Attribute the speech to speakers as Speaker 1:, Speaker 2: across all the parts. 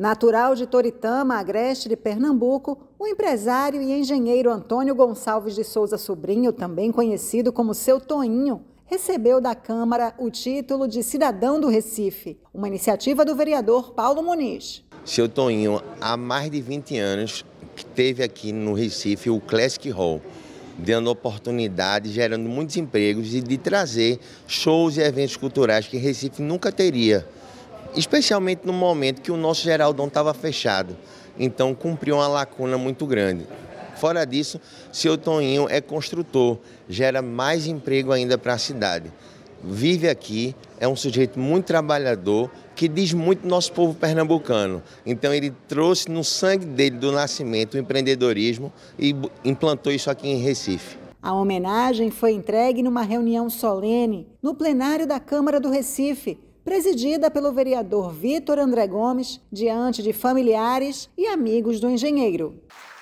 Speaker 1: Natural de Toritama, agreste de Pernambuco, o empresário e engenheiro Antônio Gonçalves de Souza Sobrinho, também conhecido como Seu Toinho, recebeu da Câmara o título de Cidadão do Recife, uma iniciativa do vereador Paulo Muniz.
Speaker 2: Seu Toinho, há mais de 20 anos, teve aqui no Recife o Classic Hall, dando oportunidade, gerando muitos empregos e de trazer shows e eventos culturais que Recife nunca teria, especialmente no momento que o nosso Geraldão estava fechado. Então, cumpriu uma lacuna muito grande. Fora disso, Seu Toinho é construtor, gera mais emprego ainda para a cidade. Vive aqui, é um sujeito muito trabalhador, que diz muito do nosso povo pernambucano. Então ele trouxe no sangue dele, do nascimento, o empreendedorismo e implantou isso aqui em Recife.
Speaker 1: A homenagem foi entregue numa reunião solene no plenário da Câmara do Recife, presidida pelo vereador Vitor André Gomes, diante de familiares e amigos do engenheiro.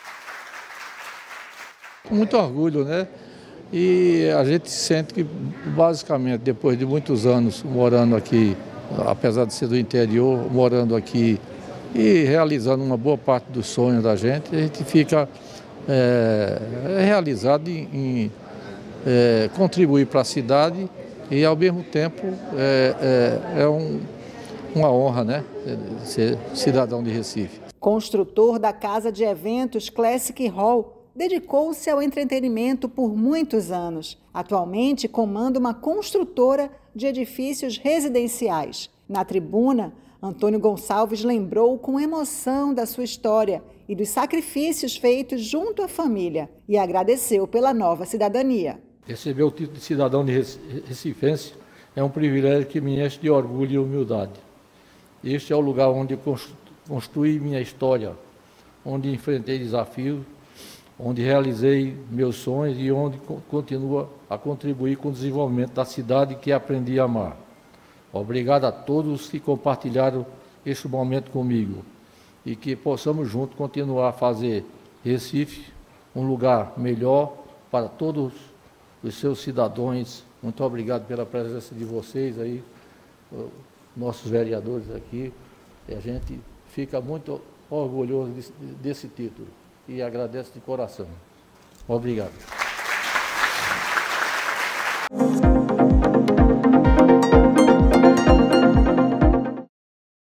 Speaker 3: Muito orgulho, né? E a gente sente que, basicamente, depois de muitos anos morando aqui, apesar de ser do interior, morando aqui e realizando uma boa parte dos sonhos da gente, a gente fica realizado em contribuir para a cidade e, ao mesmo tempo, uma honra, né, ser cidadão de Recife.
Speaker 1: Construtor da casa de eventos Classic Hall, dedicou-se ao entretenimento por muitos anos. Atualmente, comanda uma construtora de edifícios residenciais. Na tribuna, Antônio Gonçalves lembrou com emoção da sua história e dos sacrifícios feitos junto à família e agradeceu pela nova cidadania.
Speaker 3: Receber o título de cidadão de recifense é um privilégio que me enche de orgulho e humildade. Este é o lugar onde construí minha história, onde enfrentei desafios, onde realizei meus sonhos e onde continuo a contribuir com o desenvolvimento da cidade que aprendi a amar. Obrigado a todos que compartilharam este momento comigo e que possamos juntos continuar a fazer Recife um lugar melhor para todos os seus cidadãos. Muito obrigado pela presença de vocês aí, nossos vereadores aqui. E a gente fica muito orgulhoso desse título e agradece de coração. Obrigado.